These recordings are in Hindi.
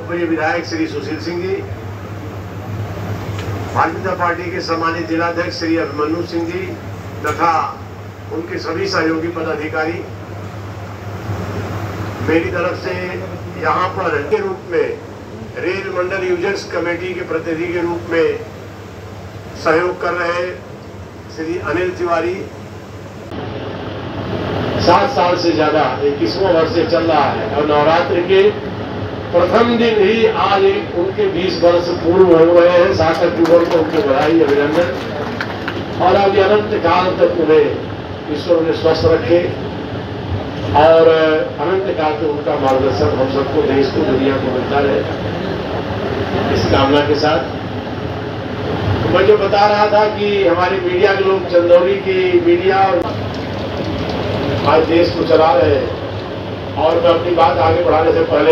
लोकप्रिय विधायक श्री सुशील सिंह जी, भारतीय जनता पार्टी के सम्मानित जिलाध्यक्ष श्री अभिमन्यु सिंह जी तथा उनके सभी सहयोगी पदाधिकारी, मेरी तरफ से यहाँ पर के रूप में रेल मंडल यूजर्स कमेटी के प्रतिनिधि के रूप में सहयोग कर रहे श्री अनिल तिवारी, 7 साल से ज्यादा 21वां वर्ष से चल रहा है और नवरात्र के प्रथम दिन ही आज उनके 20 वर्ष पूर्ण हो रहे हैं। 7 अक्टूबर को उनके बधाई, अभिनंदन। और अब अनंत काल तक उन्हें ईश्वर ने स्वस्थ रखे और अनंत काल तक उनका मार्गदर्शन हम सबको, देश को, दुनिया को मिलता रहे, इस कामना के साथ। तो मैं जो बता रहा था कि हमारे मीडिया के लोग, चंदौली की मीडिया और आज देश को चला रहे हैं। और मैं अपनी बात आगे बढ़ाने से पहले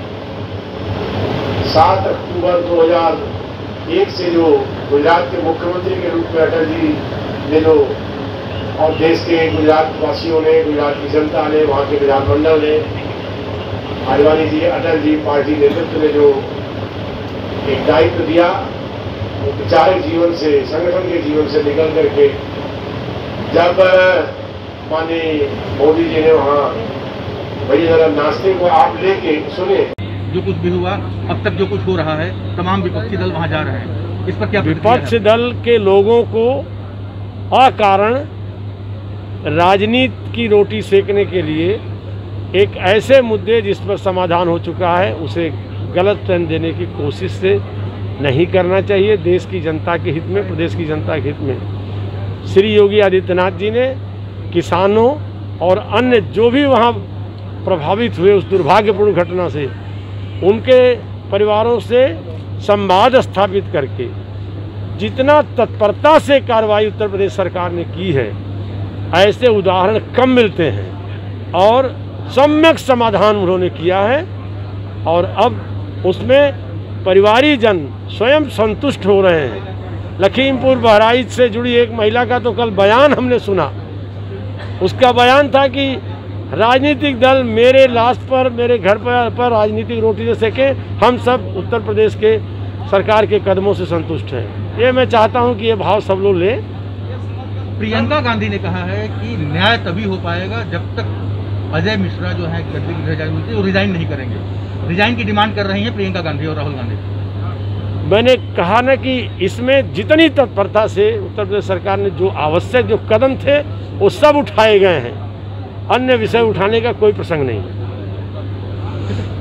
7 अक्टूबर 2001 से जो गुजरात के मुख्यमंत्री के रूप में अटल जी ने जो, और देश के गुजरात वासियों ने, गुजरात की जनता ने, वहाँ के विधानमंडल ने, आडवाणी जी, अटल जी, पार्टी नेतृत्व ने जो एक दायित्व दिया, वो विचारक जीवन से, संगठन के जीवन से निकल करके जब माननीय मोदी जी ने वहाँ, भैया जरा नाश्ते को आप लेके सुने, जो कुछ भी हुआ, अब तक जो कुछ हो रहा है, तमाम विपक्षी दल वहाँ जा रहे हैं, इस पर क्या? विपक्ष दल के लोगों को अकारण राजनीति की रोटी सेकने के लिए एक ऐसे मुद्दे जिस पर समाधान हो चुका है उसे गलत टर्न देने की कोशिश से नहीं करना चाहिए। देश की जनता के हित में, प्रदेश की जनता के हित में श्री योगी आदित्यनाथ जी ने किसानों और अन्य जो भी वहाँ प्रभावित हुए उस दुर्भाग्यपूर्ण घटना से, उनके परिवारों से संवाद स्थापित करके जितना तत्परता से कार्रवाई उत्तर प्रदेश सरकार ने की है, ऐसे उदाहरण कम मिलते हैं और सम्यक समाधान उन्होंने किया है। और अब उसमें परिवारीजन स्वयं संतुष्ट हो रहे हैं। लखीमपुर बहराइच से जुड़ी एक महिला का तो कल बयान हमने सुना। उसका बयान था कि राजनीतिक दल मेरे लाश पर, मेरे घर पर राजनीतिक रोटी दे सके, हम सब उत्तर प्रदेश के सरकार के कदमों से संतुष्ट हैं। ये मैं चाहता हूं कि ये भाव सब लोग लें। प्रियंका गांधी ने कहा है कि न्याय तभी हो पाएगा जब तक अजय मिश्रा जो है गद्दी की गृह वो रिजाइन नहीं करेंगे। रिजाइन की डिमांड कर रही हैं प्रियंका गांधी और राहुल गांधी। मैंने कहा ना कि इसमें जितनी तत्परता से उत्तर प्रदेश सरकार ने जो आवश्यक जो कदम थे वो सब उठाए गए हैं। अन्य विषय उठाने का कोई प्रसंग नहीं है।